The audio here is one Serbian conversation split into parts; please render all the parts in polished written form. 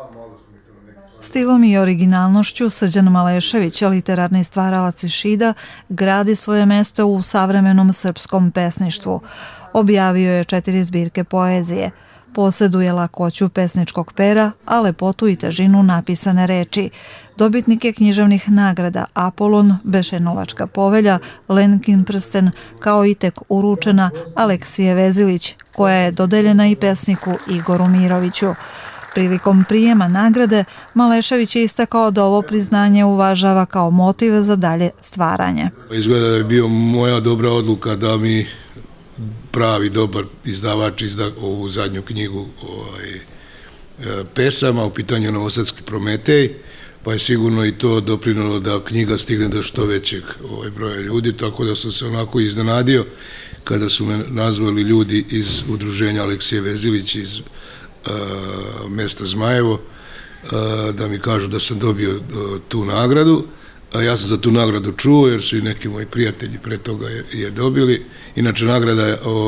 Stilom i originalnošću Srđan Malešević, literarni stvaralac iz Šida, gradi svoje mesto u savremenom srpskom pesništvu. Objavio je 4 zbirke poezije. Poseduje lakoću pesničkog pera, a lepotu i težinu napisane reči. Dobitnik je književnih nagrada Apolon, Bešenovačka povelja, Lenkin prsten, kao i tek uručena Aleksije Vezilić, koja je dodeljena i pesniku Igoru Miroviću. Prilikom prijema nagrade, Malešević je istakao da ovo priznanje uvažava kao motiv za dalje stvaranje. Izgleda da je bio moja dobra odluka da mi pravi dobar izdavač izda ovu zadnju knjigu pesama, u pitanju Novosadski Prometej, pa je sigurno i to doprinalo da knjiga stigne do što većeg broja ljudi, tako da sam se onako iznenadio kada su me nazvali ljudi iz udruženja Aleksije Vezilić iz mesta Zmajevo, da mi kažu da sam dobio tu nagradu. Ja sam za tu nagradu čuo jer su i neki moji prijatelji pre toga je dobili. Inače, nagrada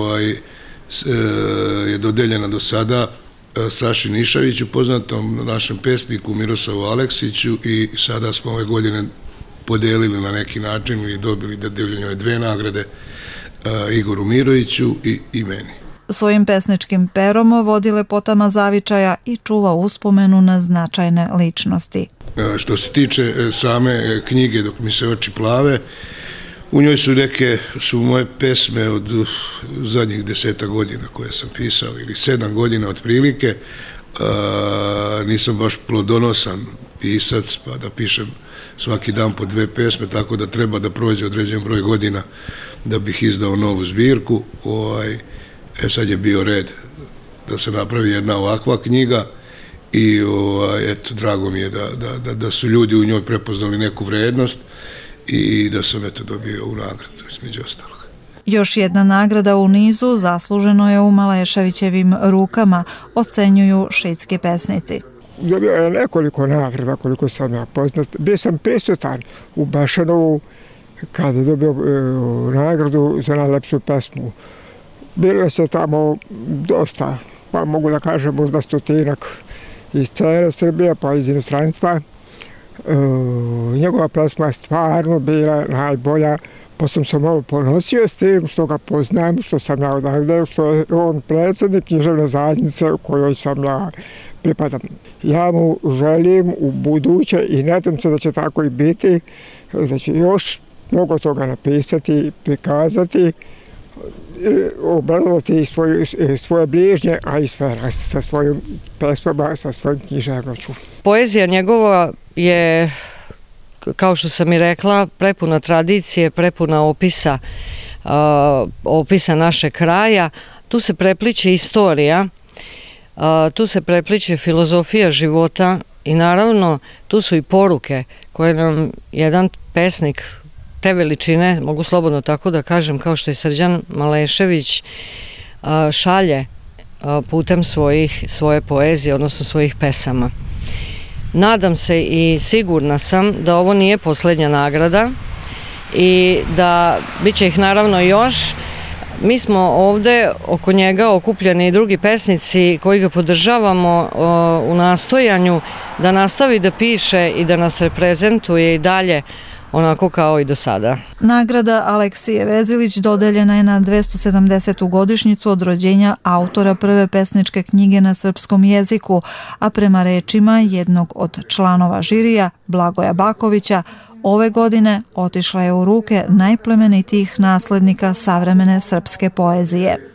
je dodeljena do sada Saši Nišaviću, poznatom našem pesniku Miroslavu Aleksiću, i sada smo ove godine podelili na neki način ili dobili dodeljene 2 nagrade Igoru Miroviću i meni. Svojim pesničkim perom vodi lepotama zavičaja i čuva uspomenu na značajne ličnosti. Što se tiče same knjige Dok mi se oči plave, u njoj su moje pesme od zadnjih 10 godina koje sam pisao, ili 7 godina otprilike. Nisam baš plodonosan pisac, pa da pišem svaki dan po 2 pesme, tako da treba da prođe određen broj godina da bih izdao novu zbirku. Sad je bio red da se napravi jedna ovakva knjiga i eto, drago mi je da su ljudi u njoj prepoznali neku vrednost i da sam eto dobio ovu nagradu između ostalog. Još jedna nagrada u nizu zasluženo je u Maleševićevim rukama, ocenjuju šidski pesnici. Dobio je nekoliko nagrada koliko sam ja poznat. Bio sam prisutan u Bašanovu kada je dobio nagradu za najlepšu pesmu. Bilo se tamo dosta, pa mogu da kažem možda 100-ak iz cele Srbije, pa iz inostranstva. Njegova pesma je stvarno bila najbolja, pa sam se malo ponosio s tim što ga poznam, što sam ja odavde, što je on predsjednik književne zajednice u kojoj sam ja pripadam. Ja mu želim u buduće i nadam se da će tako i biti, da će još mnogo toga napisati, prikazati, obradovati svoje bližnje, a i sve nas sa svojim pesmama, sa svojim književnošću. Poezija njegova je, kao što sam i rekla, prepuna tradicije, prepuna opisa našeg kraja. Tu se prepliče istorija, tu se prepliče filozofija života i naravno tu su i poruke koje nam jedan pesnik te veličine, mogu slobodno tako da kažem, kao što je Srđan Malešević, šalje putem svoje poezije, odnosno svojih pesama. Nadam se i sigurna sam da ovo nije posljednja nagrada i da bit će ih naravno još. Mi smo ovde oko njega okupljeni i drugi pesnici koji ga podržavamo u nastojanju da nastavi da piše i da nas reprezentuje i dalje onako kao i do sada. Nagrada Aleksije Vezilić dodeljena je na 270. godišnjicu od rođenja autora prve pesničke knjige na srpskom jeziku, a prema rečima jednog od članova žirija, Blagoja Bakovića, ove godine otišla je u ruke najplemenitijih naslednika savremene srpske poezije.